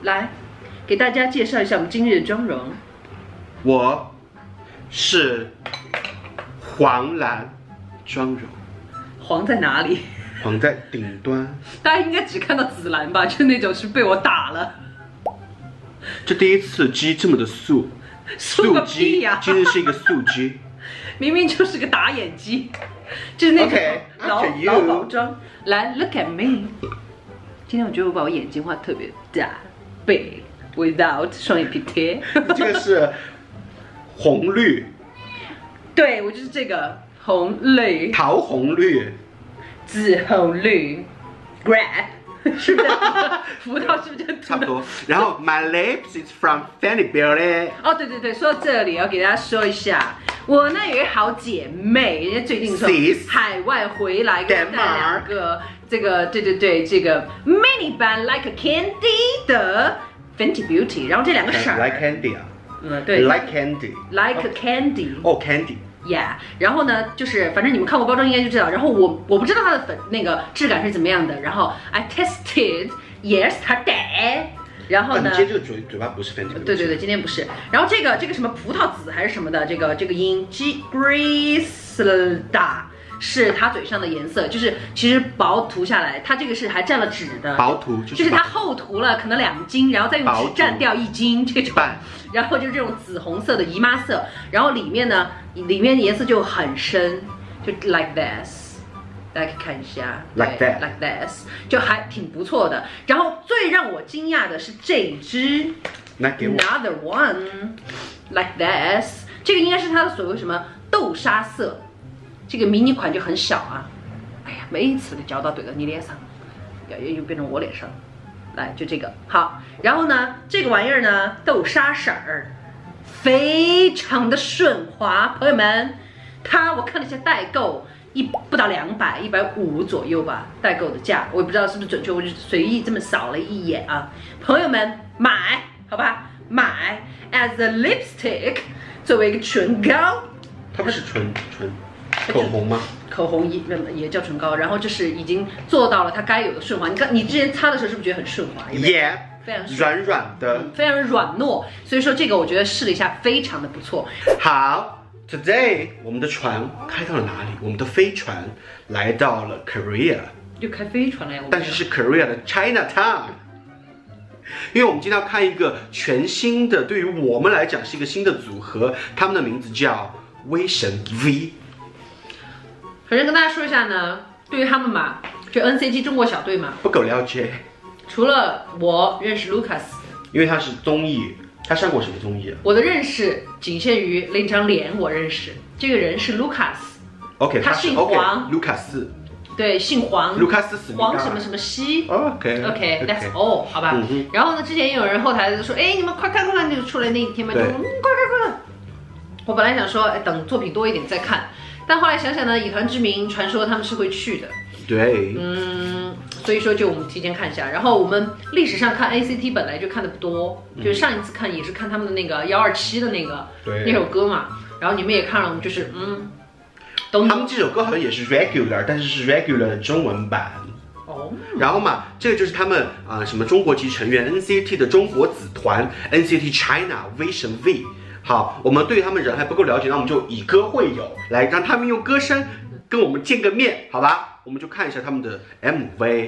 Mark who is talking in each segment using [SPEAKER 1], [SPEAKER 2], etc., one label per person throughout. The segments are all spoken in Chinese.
[SPEAKER 1] 来给大家介绍一下我们今日的妆容。
[SPEAKER 2] 我是黄蓝妆容。
[SPEAKER 1] 黄在哪里？
[SPEAKER 2] 黄在顶端。
[SPEAKER 1] 大家应该只看到紫蓝吧？就那种是被我打了。
[SPEAKER 2] 这第一次鸡这么的素，
[SPEAKER 1] 素鸡呀！
[SPEAKER 2] 今日是一个素鸡，
[SPEAKER 1] 明明就是个打眼鸡，就是那种劳保妆。来 ，look at me。今天我觉得我把我眼睛画特别大 ，big without 双眼皮贴。
[SPEAKER 2] 这个是红绿。
[SPEAKER 1] 对，我就是这个红绿，
[SPEAKER 2] 桃红绿，
[SPEAKER 1] 紫红绿 ，grab。是不是？葡萄是不是
[SPEAKER 2] 差不多？然后 my lips is from Fenty Beauty。
[SPEAKER 1] 哦，对对对，说到这里，要给大家说一下，我呢有一个好姐妹，人家最近从海外回来，给我带两个这个，对，这个 mini 版 Like a Candy 的 Fenty Beauty， 然后这两个色
[SPEAKER 2] Like Candy 啊，
[SPEAKER 1] 对
[SPEAKER 2] ，Like Candy，Like
[SPEAKER 1] a Candy，
[SPEAKER 2] 哦 Candy。
[SPEAKER 1] Yeah， 然后呢，就是反正你们看过包装应该就知道。然后我不知道它的那个质感是怎么样的。然后 I tested， yes， 它的。然后呢？
[SPEAKER 2] 你今天这个嘴巴不是 Fenty。
[SPEAKER 1] 对，今天不是。然后这个什么葡萄紫还是什么的，这个音 Griselda 是它嘴上的颜色，就是其实薄涂下来，它这个是还占了纸的。
[SPEAKER 2] 薄涂
[SPEAKER 1] 就是它厚涂了可能2斤，然后再用纸蘸掉1斤这种。然后就是这种紫红色的姨妈色，然后里面颜色就很深，就 like this， 大家可以看一下
[SPEAKER 2] ，like
[SPEAKER 1] this， 就还挺不错的。然后最让我惊讶的是这一支，
[SPEAKER 2] 来给我
[SPEAKER 1] ，another one，like this， 这个应该是它的所谓什么豆沙色，这个迷你款就很小啊，哎呀，每一次都浇到怼到你脸上，又变成我脸上。来，就这个好，然后呢，这个玩意儿呢，豆沙色儿，非常的顺滑，朋友们，我看了一下代购，不到200 150左右吧，代购的价，我也不知道是不是准确，我就随意这么扫了一眼啊，朋友们买，好吧，买 as a lipstick， 作为一个唇膏，
[SPEAKER 2] 它不是唇口红吗？
[SPEAKER 1] 口红也叫唇膏，然后就是已经做到了它该有的顺滑。你之前擦的时候是不是觉得很顺滑？
[SPEAKER 2] 也
[SPEAKER 1] 非常
[SPEAKER 2] 软软的，
[SPEAKER 1] 非常软糯。所以说这个我觉得试了一下，非常的不错。
[SPEAKER 2] 好 ，Today 我们的船开到了哪里？我们的飞船来到了 Korea，
[SPEAKER 1] 就开飞船了呀。
[SPEAKER 2] 但是 Korea 的 Chinatown。因为我们今天要看一个全新的，对于我们来讲是一个新的组合，他们的名字叫威神 V。
[SPEAKER 1] 反正跟大家说一下呢，对于他们嘛，就 NCT 中国小队嘛，
[SPEAKER 2] 不够了解。
[SPEAKER 1] 除了我认识 Lucas，
[SPEAKER 2] 因为他是综艺，他上过什么综艺啊？
[SPEAKER 1] 我的认识仅限于那张脸，我认识这个人是 Lucas。OK， 他姓黄，
[SPEAKER 2] 卢卡斯。
[SPEAKER 1] 对，姓黄，
[SPEAKER 2] 卢卡斯死
[SPEAKER 1] 黄什么什么西。OK，That's all， 好吧。然后呢，之前也有人后台就说，哎，你们快看，就出来那一天嘛，就快。我本来想说，哎，等作品多一点再看。但后来想想呢，以团之名，传说他们是会去的。
[SPEAKER 2] 对，
[SPEAKER 1] 所以说就我们提前看一下。然后我们历史上看 ACT 本来就看的不多，就是上一次看也是看他们的那个127的那首歌嘛。然后你们也看了，就是
[SPEAKER 2] 他们这首歌好像也是 regular， 但是是 regular 的中文版。然后嘛，这个就是他们什么中国籍成员 NCT 的中国子团 NCT China 威神 V。好，我们对他们人还不够了解，那我们就以歌会友，来让他们用歌声跟我们见个面，好吧？我们就看一下他们的 MV。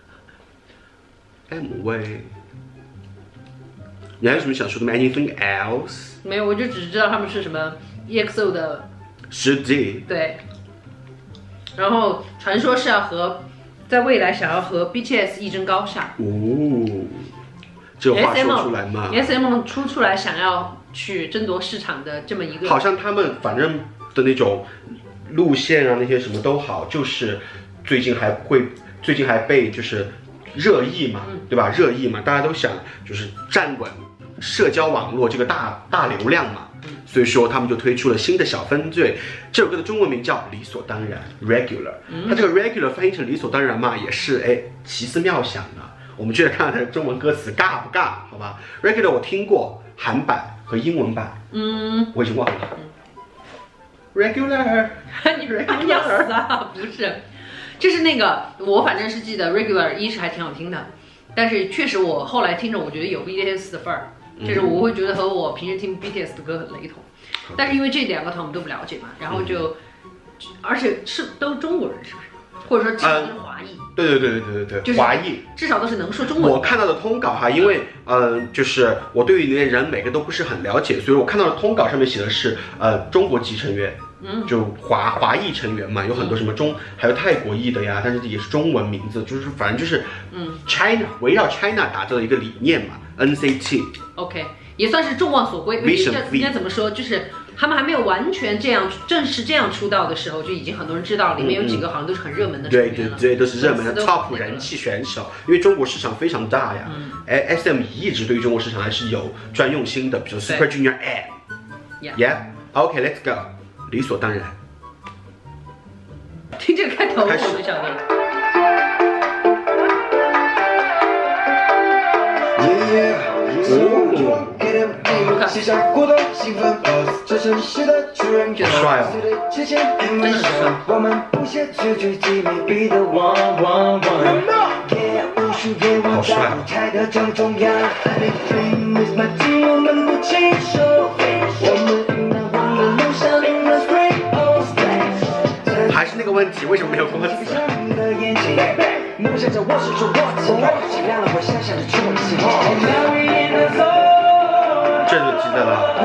[SPEAKER 2] 你还有什么想说的吗 ？Anything else？
[SPEAKER 1] 没有，我就只知道他们是什么 EXO 的
[SPEAKER 2] 师弟。
[SPEAKER 1] 对。然后传说是在未来想要和 BTS 一争高下。
[SPEAKER 2] 这话说出来嘛
[SPEAKER 1] ？SM 出来想要去争夺市场的这么一个，
[SPEAKER 2] 好像他们反正的那种路线啊，那些什么都好，就是最近还被就是热议嘛，对吧？热议嘛，大家都想就是站稳社交网络这个大流量嘛，所以说他们就推出了新的小分队。这首歌的中文名叫理所当然 Regular， 它这个 Regular 翻译成理所当然嘛，也是奇思妙想的。我们就来看看它的中文歌词尬不尬，好吧 ？Regular 我听过韩版和英文版，我已经忘了。Regular，
[SPEAKER 1] 你 regular 要死啊？不是，就是那个我反正是记得 Regular 一是还挺好听的， 但是确实我后来听着，我觉得有 BTS 的范儿，就是我会觉得和我平时听 BTS 的歌很雷同。但是因为这2个团我们都不了解嘛，然后就，而且是都中国人是不是？或者说至少是华裔？
[SPEAKER 2] 对，就是华裔，
[SPEAKER 1] 至少都是能说中文。
[SPEAKER 2] 我看到的通稿哈，因为就是我对于那些人每个都不是很了解，所以我看到的通稿上面写的是中国籍成员。就华裔成员嘛，有很多什么还有泰国裔的呀，但是也是中文名字，就是反正就是China 围绕 China 打造的一个理念嘛 ，NCT。OK，
[SPEAKER 1] 也算是众望所归。应该怎么说？就是他们还没有完全这样正式这样出道的时候，就已经很多人知道，里面有几个好像都是很热门的成员了。
[SPEAKER 2] 对，都是热门的 top 人气选手，因为中国市场非常大呀。SM 一直对于中国市场还是有专用心的，比如 Super Junior M。OK，Let's go。理所当然。
[SPEAKER 1] 听这个开头我就晓得。
[SPEAKER 2] 好帅哦！
[SPEAKER 1] 真的很帅。
[SPEAKER 2] 好帅还是那个问题，为什么没有歌词？这就记得了。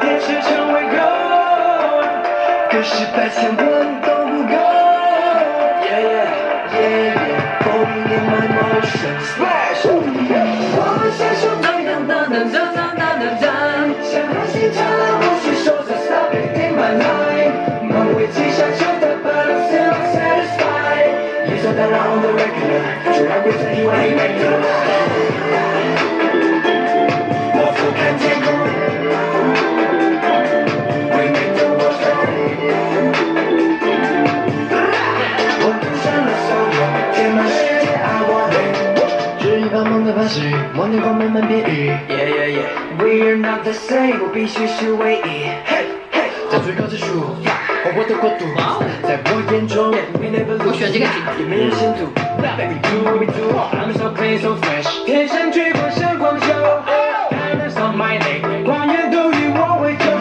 [SPEAKER 3] 梦天光慢慢变异 We're not the same 我必须是唯一在最高之处我的国度在我眼中
[SPEAKER 1] 我选这个
[SPEAKER 3] 也没有深度 Baby do me do I'm so clean so fresh 天生聚光像光球 Diamonds on my neck 光源都与我为救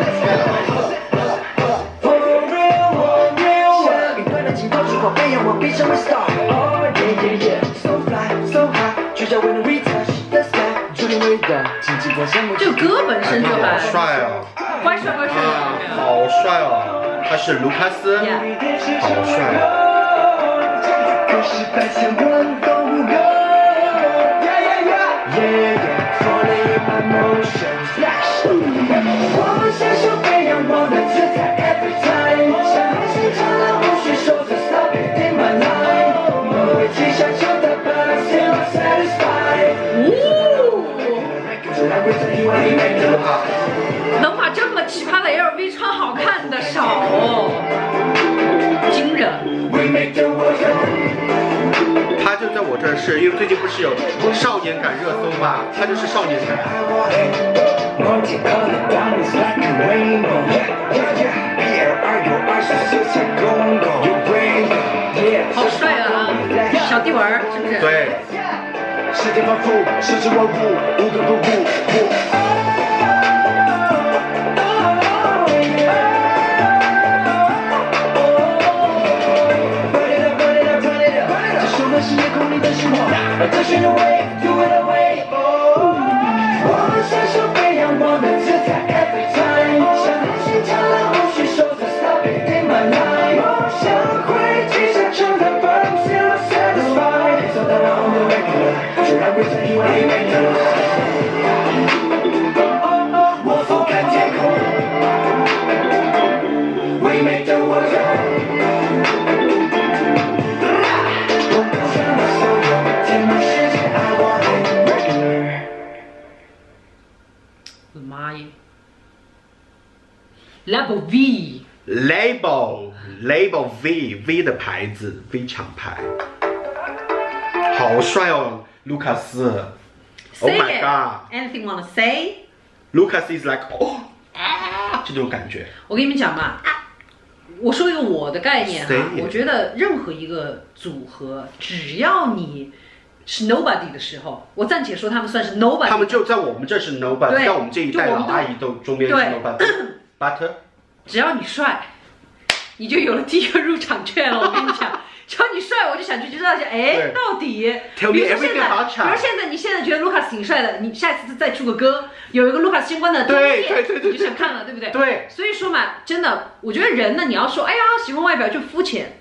[SPEAKER 3] For real 下一段的镜头烛光被让我变成为 star Oh yeah So fly so high 聚焦为能 retouch the sky 注定伟大请激光像我
[SPEAKER 1] 这个歌本身就
[SPEAKER 2] 好帅哦，
[SPEAKER 1] 怪帅怪帅的，
[SPEAKER 2] 好帅哦，他是卢卡斯，好帅哦。可是百千万都不够。我们享受被阳光的自在 every time， 像海星灿烂，无需说着 stop it in my life， 我会记下就的 but I'm still not satisfied。
[SPEAKER 1] 能把这么奇葩的 LV 穿好看的少哦，惊人。
[SPEAKER 2] 他就在我这儿是因为最近不是有少年感热搜嘛，他就是少年感。
[SPEAKER 1] 好帅啊，小地丸是不是？
[SPEAKER 2] 对。世界反复，世事万物，无可不顾。这首歌是夜空里的讯号，让这旋律 away do it away。我们享受被阳光的自在 every time， 像海星灿烂，无需说着 stop it in my life。梦想会记下成它 but I'm still not satisfied。走到了 on the regular， 就让规则以外没得。我俯瞰天空 ，We make the world go。
[SPEAKER 1] 我的妈耶 ！Label
[SPEAKER 2] V，Label V 的牌子 V 厂牌，好帅哦，卢卡斯 ！Oh my god！Anything
[SPEAKER 1] wanna say？
[SPEAKER 2] Lucas is like 这种感觉。
[SPEAKER 1] 我跟你们讲嘛，我说一个我的概念哈，我觉得任何一个组合，只要你是 nobody 的时候，我暂且说他们算是 nobody。
[SPEAKER 2] 他们就在我们这是 nobody，
[SPEAKER 1] 对
[SPEAKER 2] 在我们这一代老阿姨都中间是 nobody。But
[SPEAKER 1] 只要你帅，你就有了第一个入场券了。我跟你讲。只要你帅，我就想去知道一下，哎，到底，比如说现在，你现在觉得卢卡斯挺帅的，你下次再出个歌，有一个卢卡斯相关的东西，你就想看了，对不对？
[SPEAKER 2] 对。
[SPEAKER 1] 所以说嘛，真的，我觉得人呢，你要说，哎呀，喜欢外表就肤浅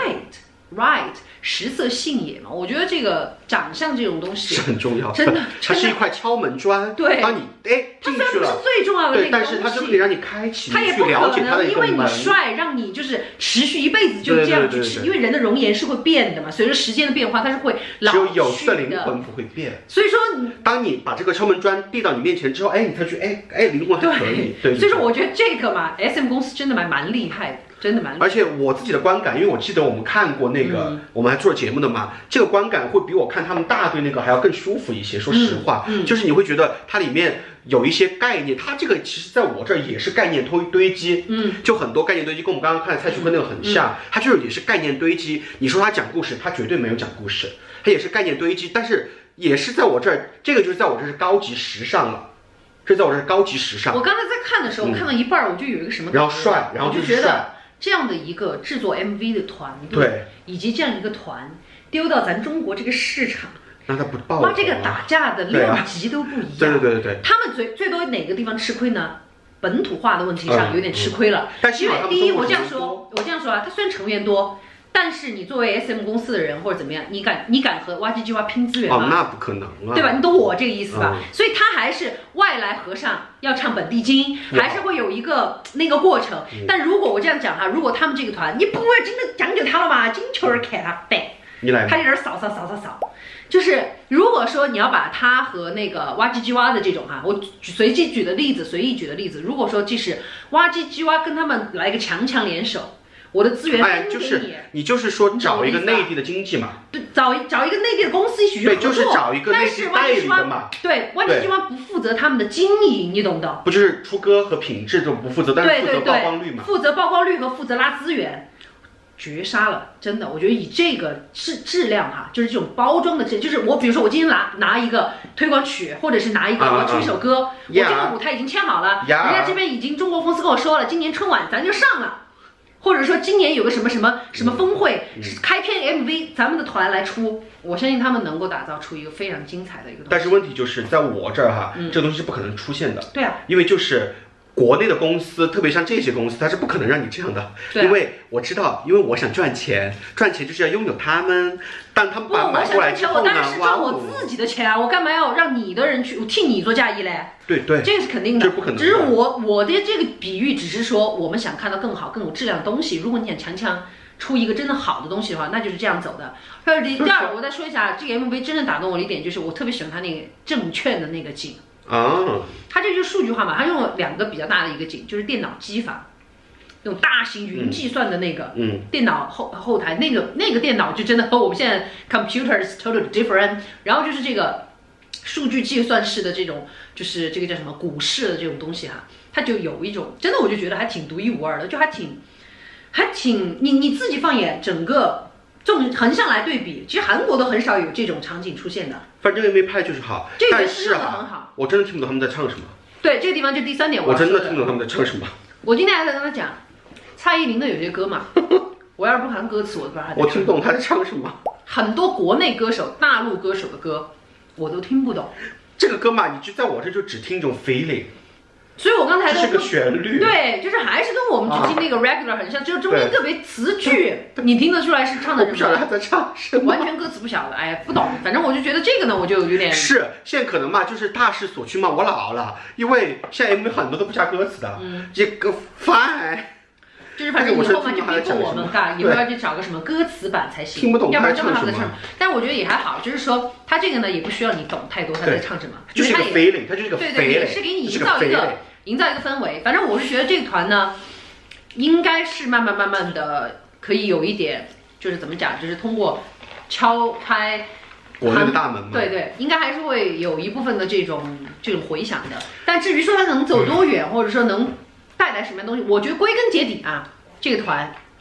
[SPEAKER 1] ，right，食色性也嘛。我觉得这个长相这种东西
[SPEAKER 2] 是很重要，
[SPEAKER 1] 真的，
[SPEAKER 2] 它是一块敲门砖。
[SPEAKER 1] 对，
[SPEAKER 2] 当你进去了，
[SPEAKER 1] 它虽然不是最重要的那个东西，
[SPEAKER 2] 但是它就可以让你开启，
[SPEAKER 1] 它也不可能因为你帅让你就是持续一辈子就这样去吃，因为人的容颜是会变的嘛，随着时间的变化，它是会老去的。
[SPEAKER 2] 只有有色灵魂不会变。
[SPEAKER 1] 所以说，
[SPEAKER 2] 当你把这个敲门砖递到你面前之后，哎，你才觉得，哎，灵魂还可以。对。
[SPEAKER 1] 所以说，我觉得这个嘛 ，SM 公司真的蛮厉害的。真的蛮厉害，
[SPEAKER 2] 而且我自己的观感，因为我记得我们看过那个，我们还做节目的嘛，这个观感会比我看他们大队那个还要更舒服一些。说实话，就是你会觉得它里面有一些概念，它这个其实在我这儿也是概念堆积，就很多概念堆积，跟我们刚刚看的蔡徐坤那个很像，它就是也是概念堆积。你说他讲故事，他绝对没有讲故事，他也是概念堆积，但是也是在我这儿，这个就是在我这是高级时尚了。这在我这是高级时尚。
[SPEAKER 1] 我刚才在看的时候，我看到一半，我就有一个什么，
[SPEAKER 2] 然后帅，然后就是帅。
[SPEAKER 1] 这样的一个制作 MV 的团队，以及这样一个团丢到咱中国这个市场，
[SPEAKER 2] 那他不爆
[SPEAKER 1] 哇，这个打架的量级都不一
[SPEAKER 2] 样。对。
[SPEAKER 1] 他们最多哪个地方吃亏呢？本土化的问题上有点吃亏了。因为第一，我这样说啊，他虽然成员多。但是你作为 SM 公司的人或者怎么样，你敢和哇唧唧哇拼资源吗？
[SPEAKER 2] 那不可能啊，
[SPEAKER 1] 对吧？你懂我这个意思吧？所以他还是外来和尚要唱本地经，还是会有一个那个过程。但如果我这样讲哈，如果他们这个团，你不会真的讲究他了吗？金球儿看他背，他在这扫，就是如果说你要把他和那个哇唧唧哇的这种哈，我随意举的例子，如果说即使哇唧唧哇跟他们来个强联手。我的资源分给
[SPEAKER 2] 你就是说找一个内地的经济嘛，
[SPEAKER 1] 对，找一个内地的公司一起去合作，
[SPEAKER 2] 对，就是找一个内地代理的嘛。
[SPEAKER 1] 对，哇唧唧哇不负责他们的经营，你懂的。
[SPEAKER 2] 不就是出歌和品质都不负责，但是负责曝光率嘛。
[SPEAKER 1] 负责曝光率和负责拉资源，绝杀了，真的，我觉得以这个质量哈，就是这种包装的就是我比如说我今天拿一个推广曲，或者是拿一个我出一首歌，我这个舞台已经签好了，人家这边已经中国公司跟我说了，今年春晚咱就上了。或者说今年有个什么峰会，开篇 MV， 咱们的团来出，我相信他们能够打造出一个非常精彩的一个东西。
[SPEAKER 2] 但是问题就是在我这儿哈，这东西是不可能出现的。
[SPEAKER 1] 对啊，
[SPEAKER 2] 因为就是国内的公司，特别像这些公司，它是不可能让你这样的。因为我知道，因为我想赚钱就是要拥有他们，但他们把买过来之后呢，
[SPEAKER 1] 我当然是赚我自己的钱啊，我干嘛要让你的人去替你做嫁衣嘞？
[SPEAKER 2] 对，
[SPEAKER 1] 这个是肯定的，
[SPEAKER 2] 这不可能。
[SPEAKER 1] 只是我的这个比喻，只是说我们想看到更好、更有质量的东西。如果你想强出一个真的好的东西的话，那就是这样走的。第二，我再说一下，这个 MV 真正打动我的一点就是，我特别喜欢它那个证券的那个景
[SPEAKER 2] 啊。
[SPEAKER 1] 它这就是数据化嘛，它用了2个比较大的一个景，就是电脑机房，那种大型云计算的那个，电脑后台那个电脑就真的和我们现在 computer is totally different。然后就是这个数据计算式的这种，就是这个叫什么股市的这种东西哈，它就有一种真的我就觉得还挺独一无二的，就还挺你自己放眼整个横向来对比，其实韩国都很少有这种场景出现的。
[SPEAKER 2] 反正 MV 拍就是好，
[SPEAKER 1] 但是很好，
[SPEAKER 2] 我真的听不懂他们在唱什么。
[SPEAKER 1] 对，这个地方就第3点
[SPEAKER 2] 我真的听不懂他们在唱什么。
[SPEAKER 1] 我今天还在跟他讲，蔡依林的有些歌嘛，我要是不看歌词，我都不知道他在唱。
[SPEAKER 2] 我听不懂他在唱什么。
[SPEAKER 1] 很多国内歌手、大陆歌手的歌，我都听不懂。
[SPEAKER 2] 这个歌嘛，你就在我这就只听一种 feeling。
[SPEAKER 1] 所以我刚才
[SPEAKER 2] 这是个旋律，
[SPEAKER 1] 对，就是还是跟我们只听那个 regular 很像，只有中间个别词句，你听得出来是唱的什么？
[SPEAKER 2] 我不晓得他在唱什么，
[SPEAKER 1] 完全歌词不晓得，哎，不懂。反正我就觉得这个呢，我就有点
[SPEAKER 2] 是现在可能嘛，就是大势所趋嘛，我老了，因为现在 MV 很多都不加歌词的，这个烦。
[SPEAKER 1] 就是反正以后嘛，就逼迫我们干，以后要去找个什么歌词版才行，
[SPEAKER 2] 听不懂
[SPEAKER 1] 要不然真的
[SPEAKER 2] 他在
[SPEAKER 1] 唱。但我觉得也还好，就是说他这个呢也不需要你懂太多他在唱什么，
[SPEAKER 2] 就是个 feeling， 它就是个 feeling，
[SPEAKER 1] 对，也是给你营造一个氛围。反正我是觉得这个团呢，应该是慢慢的可以有一点，就是怎么讲，就是通过敲开
[SPEAKER 2] 国内的大门嘛，
[SPEAKER 1] 对，应该还是会有一部分的这种回响的。但至于说它能走多远，或者说能带来什么样东西，我觉得归根结底啊，这个团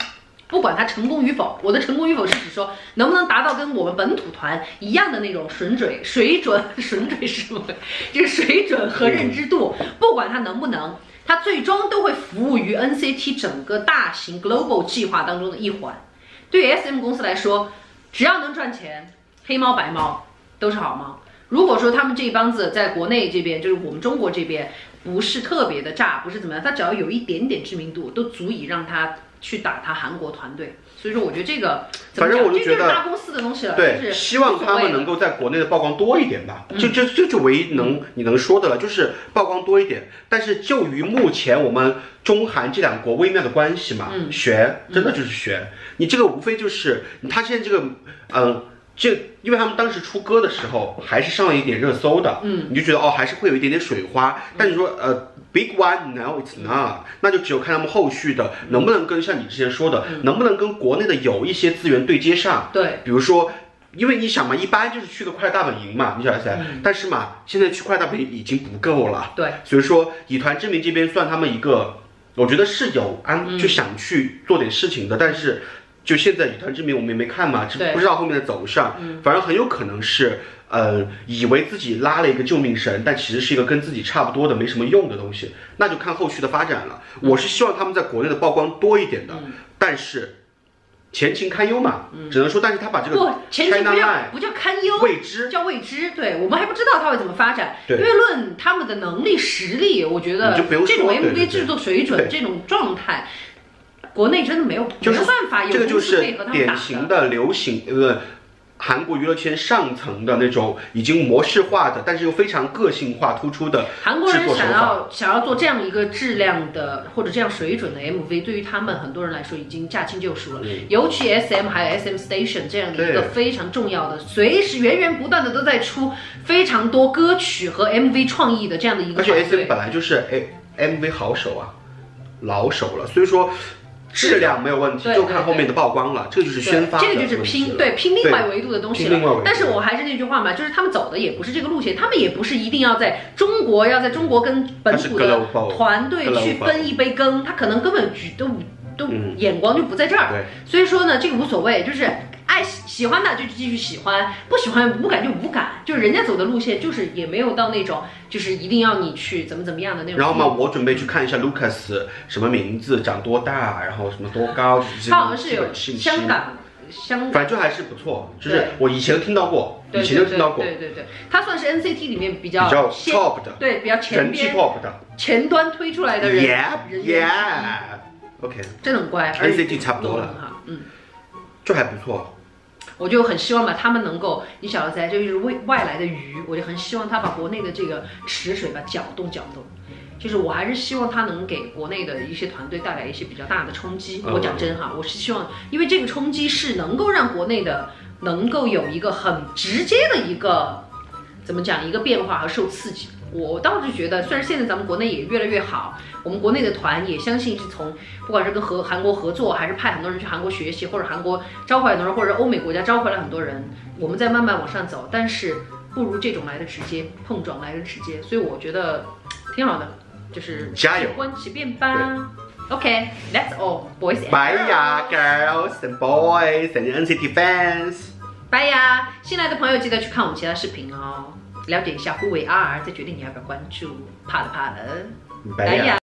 [SPEAKER 1] 不管它成功与否，我的成功与否是指说能不能达到跟我们本土团一样的那种水准是什么？就是水准和认知度，不管它能不能，它最终都会服务于 NCT 整个大型 global 计划当中的一环。对于 SM 公司来说，只要能赚钱，黑猫白猫都是好猫。如果说他们这一帮子在国内这边，就是我们中国这边不是特别的炸，不是怎么样，他只要有一点点知名度，都足以让他去打他韩国团队。所以说，我觉得这个，
[SPEAKER 2] 反正我就觉得
[SPEAKER 1] 这就是大公司的东西了。
[SPEAKER 2] 对，
[SPEAKER 1] 就是
[SPEAKER 2] 希望他们能够在国内的曝光多一点吧。这就唯一你能说的了，就是曝光多一点。但是就于目前我们中韩这两国微妙的关系嘛，悬真的就是悬。你这个无非就是他现在这个因为他们当时出歌的时候还是上了一点热搜的，你就觉得还是会有一点点水花。但你说Big One no it's not， 那就只有看他们后续的能不能跟像你之前说的，能不能跟国内的有一些资源对接上。
[SPEAKER 1] 对，
[SPEAKER 2] 比如说，因为你想嘛，一般就是去个快乐大本营嘛，你晓得噻。但是嘛，现在去快乐大本营已经不够了。
[SPEAKER 1] 对，
[SPEAKER 2] 所以说以团之名这边算他们一个，我觉得是有就想去做点事情的，但是。就现在以团之名我们也没看嘛，不知道后面的走向，反正很有可能是以为自己拉了一个救命绳，但其实是一个跟自己差不多的没什么用的东西，那就看后续的发展了。我是希望他们在国内的曝光多一点的，但是前情堪忧嘛，只能说，但是他把这个
[SPEAKER 1] 前情不叫堪忧，
[SPEAKER 2] 未知
[SPEAKER 1] 叫未知，对我们还不知道他会怎么发展，因为论他们的能力实力，我觉得这种 MV 制作水准这种状态。国内真的没有办法有
[SPEAKER 2] 这个就是典
[SPEAKER 1] 打
[SPEAKER 2] 型的流行韩国娱乐圈上层的那种已经模式化的，但是又非常个性化突出的
[SPEAKER 1] 韩国人想要做这样一个质量的或者这样水准的 MV， 对于他们很多人来说已经驾轻就熟了。尤其 SM 还有 SM Station 这样的一个非常重要的，随时源源不断的都在出非常多歌曲和 MV 创意的这样的一个团队。
[SPEAKER 2] 而且 SM 本来就是MV 好手啊，老手了，所以说。质量没有问题，就看后面的曝光了，这个就是宣发的，
[SPEAKER 1] 这个就是拼另外维度的东西了。但是我还是那句话嘛，就是他们走的也不是这个路线，他们也不是一定要在中国跟本土的团队去分一杯羹，他可能根本都眼光就不在这儿。所以说呢，这个无所谓，就是喜欢的就继续喜欢，不喜欢无感就无感，就是人家走的路线就是也没有到那种就是一定要你去怎么样的那种。
[SPEAKER 2] 然后嘛，我准备去看一下 Lucas 什么名字，长多大，然后什么多高，
[SPEAKER 1] 他好像是有香港，
[SPEAKER 2] 反正就还是不错，就是我以前听到过，对，
[SPEAKER 1] 他算是 NCT 里面比较
[SPEAKER 2] top 的，
[SPEAKER 1] 对，比较前边
[SPEAKER 2] top 的
[SPEAKER 1] 前端推出来的人
[SPEAKER 2] ，OK，
[SPEAKER 1] 真的很乖
[SPEAKER 2] ，NCT 差不多了，就还不错。
[SPEAKER 1] 我就很希望把他们能够，你晓得噻，就是外来的鱼，我就很希望他把国内的这个池水吧搅动。就是我还是希望他能给国内的一些团队带来一些比较大的冲击。我讲真哈，我是希望，因为这个冲击是能够让国内的能够有一个很直接的一个怎么讲一个变化和受刺激。我倒是觉得，虽然现在咱们国内也越来越好，我们国内的团也相信是从不管是跟韩国合作，还是派很多人去韩国学习，或者韩国召回很多人，或者欧美国家召回了很多人，我们在慢慢往上走，但是不如这种来的直接，碰撞来的直接，所以我觉得挺好的，就是
[SPEAKER 2] 加油，
[SPEAKER 1] 观其变吧。OK, that's all, boys and girls.
[SPEAKER 2] Bye ya, girls and boys and NCT fans.
[SPEAKER 1] Bye呀，新来的朋友记得去看我们其他视频哦。了解一下who we are，再决定你要不要关注。怕了。
[SPEAKER 2] 拜呀。